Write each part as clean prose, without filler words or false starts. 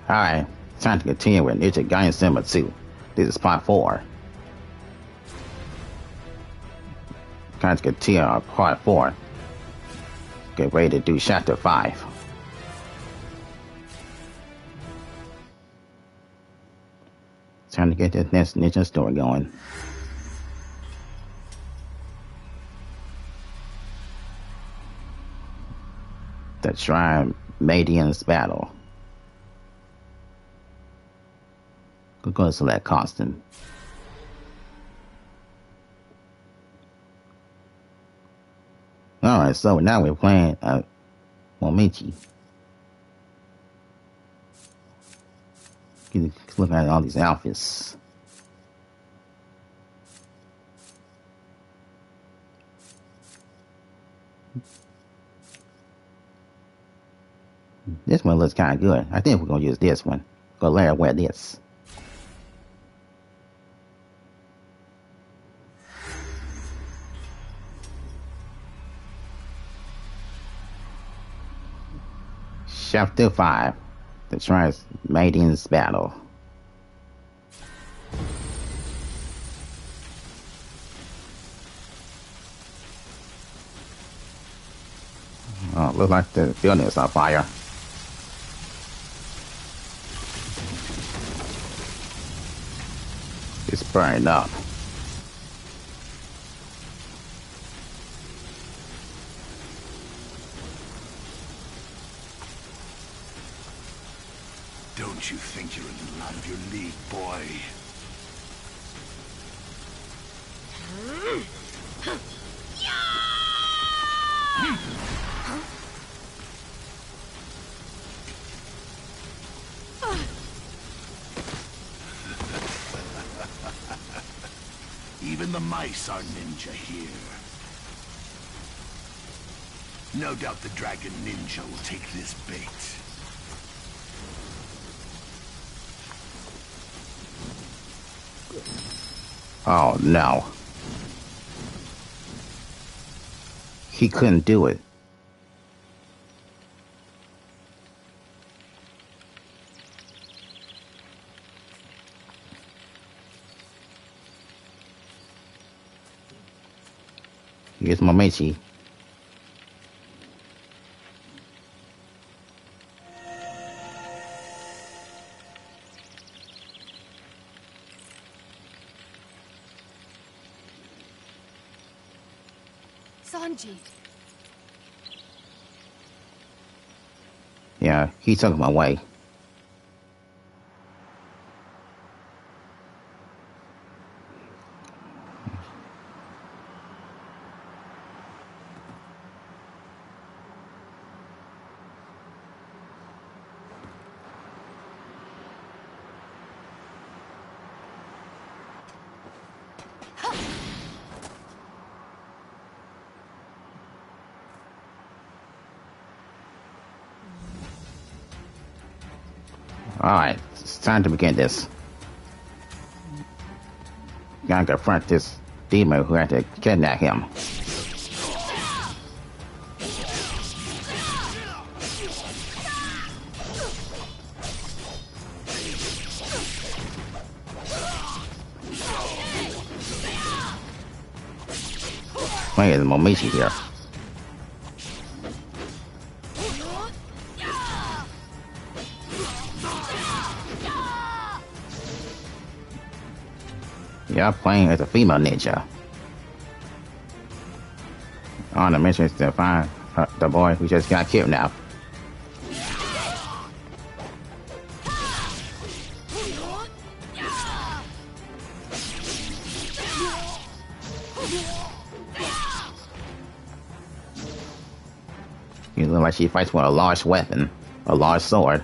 Alright, time to continue with Ninja Gaiden Cinema 2. This is part 4. Time to continue on part 4. Get ready to do chapter 5. Time to get this next ninja story going. The Shrine Madian's Battle. We're going to select Constant. Alright, so now we're playing Momichi. Look at all these outfits. This one looks kind of good. I think we're going to use this one. Go let her wear this. Chapter 5. The Shrine Madian's Battle. Oh, looks like the building is on fire. It's burning up. Don't you think you're a little out of your league, boy? Even the mice are ninja here. No doubt the dragon ninja will take this bait. Oh no. He couldn't do it. Here's Momichi. Sanji. Yeah, he took him away. Alright, it's time to begin this. Gotta confront this demon who had to kidnap him. Wait, is Momichi here? Yeah, playing as a female ninja. On the mission to find the boy who just got kidnapped. It looks like she fights with a large weapon, a large sword.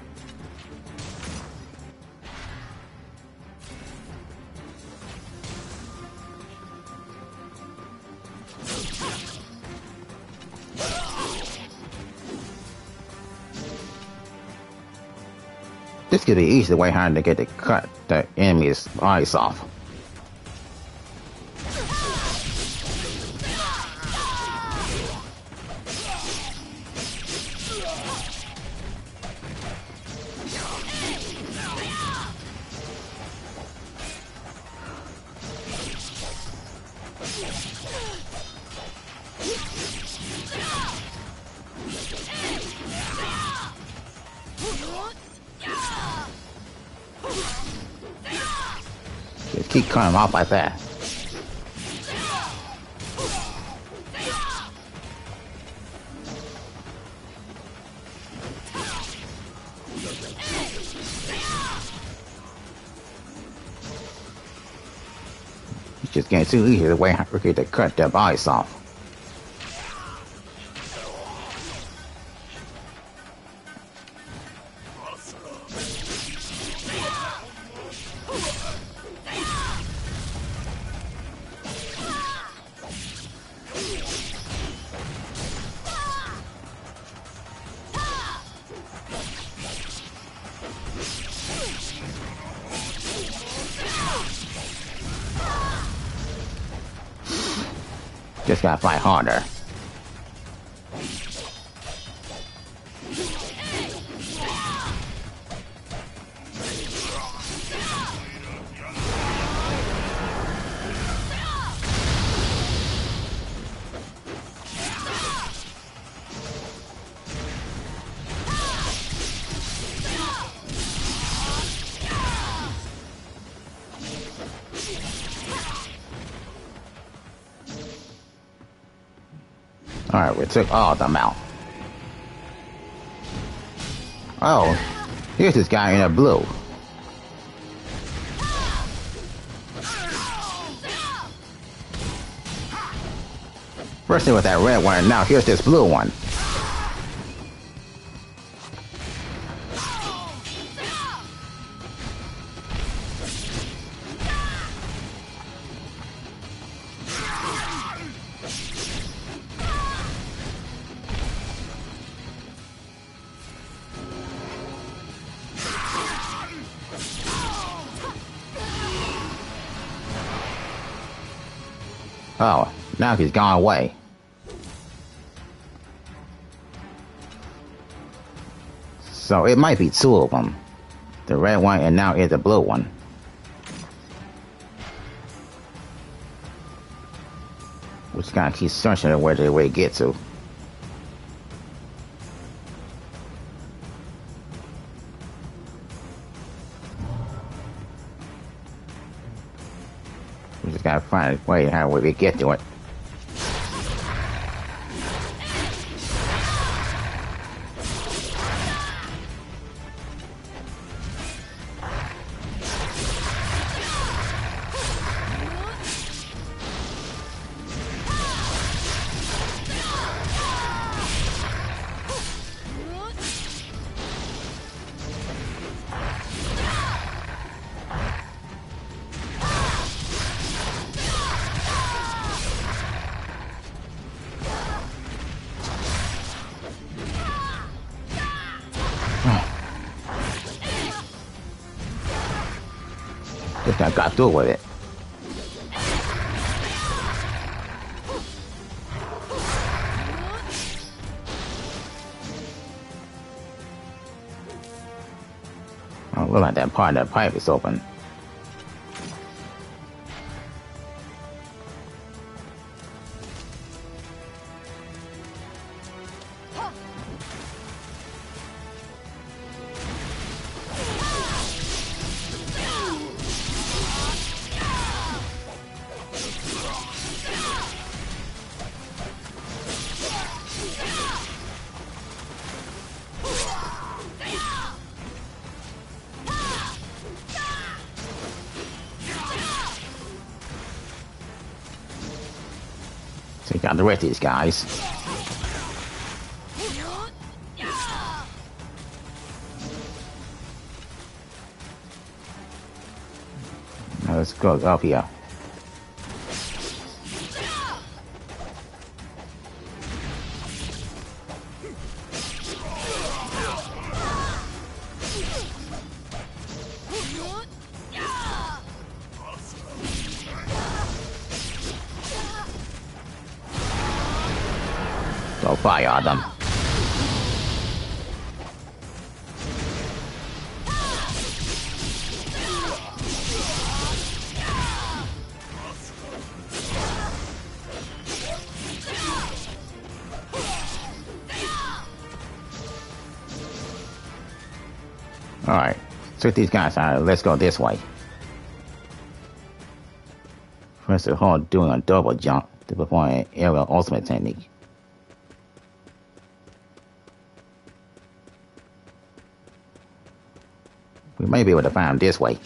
This could be easy way how to get to cut the enemy's eyes off. Just keep cutting him off like that. It's just getting too easy the way I forget to cut their bodies off. Just gotta fight harder. Alright, we took all of them out. Oh, here's this guy in a blue. First it was that red one, and now here's this blue one. Oh, now he's gone away. So it might be two of them. The red one and now is the blue one. We just gotta keep searching where they get to. We just gotta find a way how we get to it. Just I got through with it. Oh, look like that part of the pipe is open. Take out the rest of these guys. Now let's go up here. Go fire them. Alright, took these guys out. Let's go this way. Press the hold doing a double jump to perform an aerial ultimate technique. We may be able to find him this way.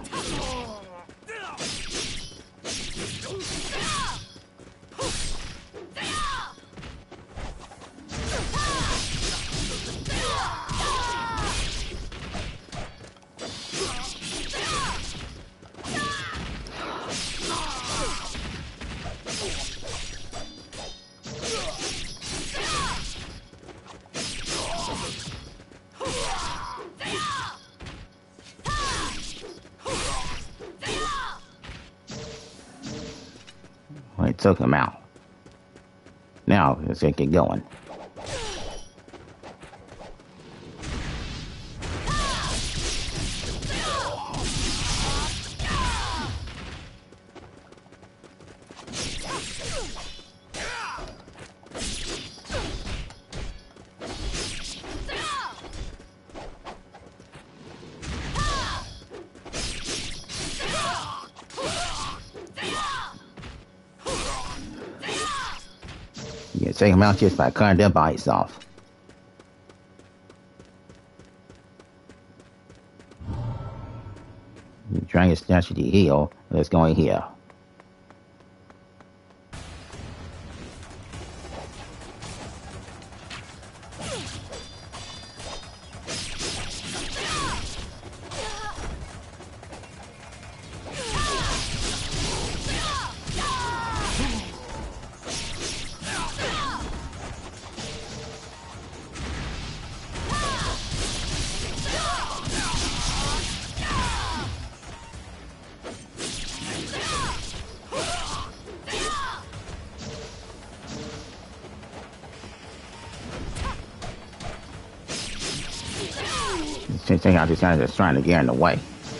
We took him out. Now let's get going. You can take him out just by cutting their bodies off. The dragon statue to heal. Let's go in here. Check out these guys that's trying to get in the way.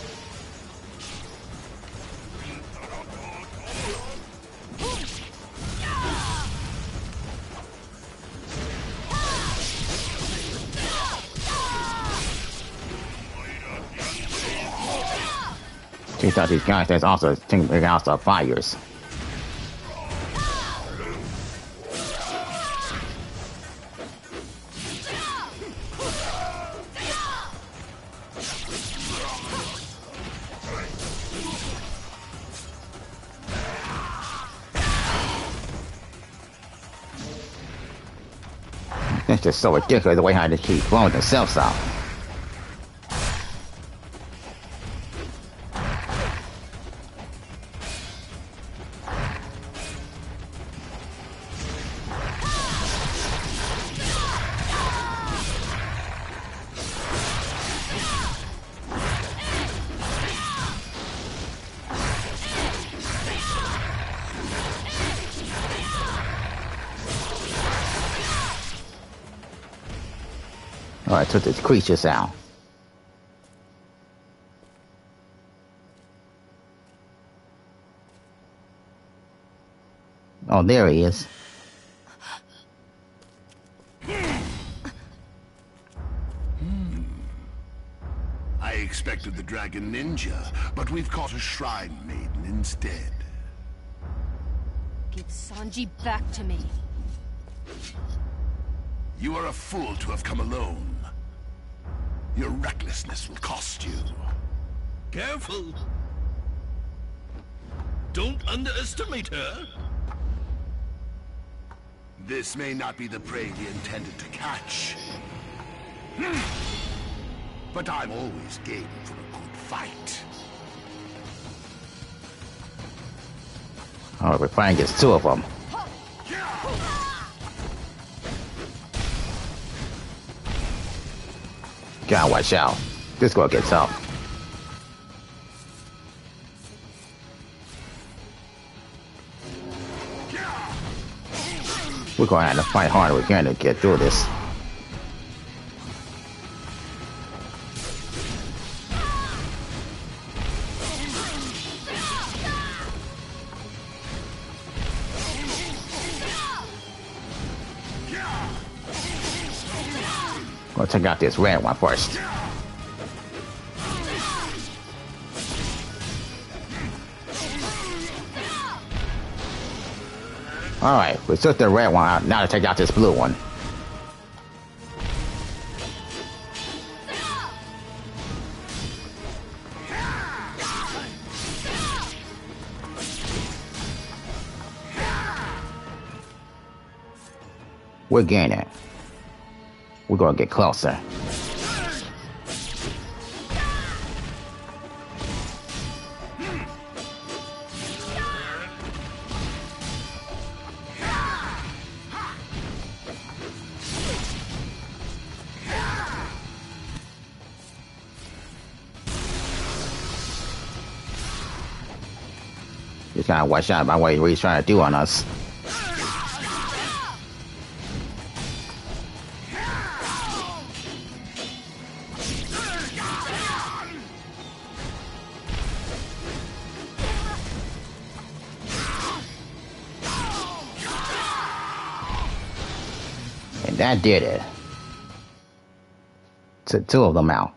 Check out these guys that's also taking out the fires. It's just so ridiculous the way how they keep blowing themselves out. Alright, took these creatures out. Oh, there he is. I expected the Dragon Ninja, but we've caught a Shrine Maiden instead. Give Sanji back to me. You are a fool to have come alone. Your recklessness will cost you. Careful. Don't underestimate her. This may not be the prey we intended to catch. But I'm always game for a good fight. Alright, we're fighting against two of them. Gotta watch out. This girl gets up. We're gonna have to fight hard. We're gonna get through this. Gonna take out this red one first. Alright, we took the red one out. Now to take out this blue one. We're gaining. We're gonna get closer. Just gotta watch out about what he's trying to do on us. And that did it. Took two of them out.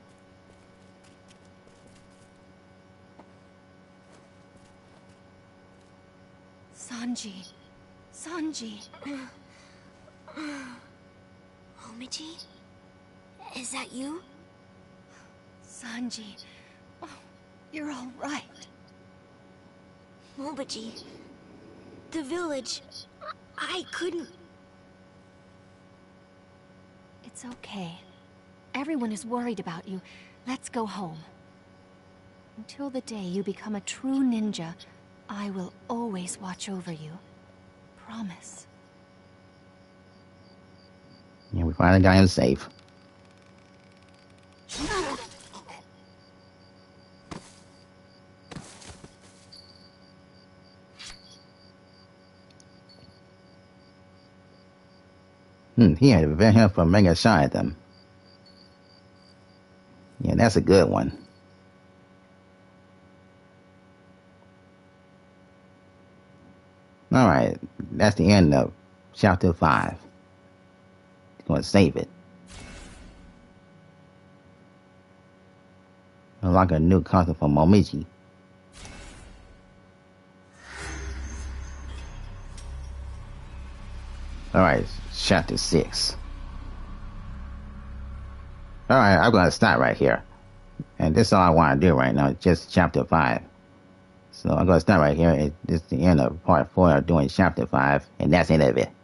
Sanji. Momiji? Is that you? Sanji. Oh, you're all right. Momiji. The village. I couldn't... It's okay. Everyone is worried about you. Let's go home. Until the day you become a true ninja, I will always watch over you. Promise. Yeah, we finally got him safe. He had to prevent him from making a shot at them. Yeah, that's a good one. Alright, that's the end of Chapter 5. Gonna save it. Unlock a new costume for Momiji. Alright, Chapter 6. Alright, I'm gonna stop right here. And this is all I want to do right now, just Chapter 5. So I'm gonna stop right here. This is the end of Part 4 of doing Chapter 5, and that's the end of it.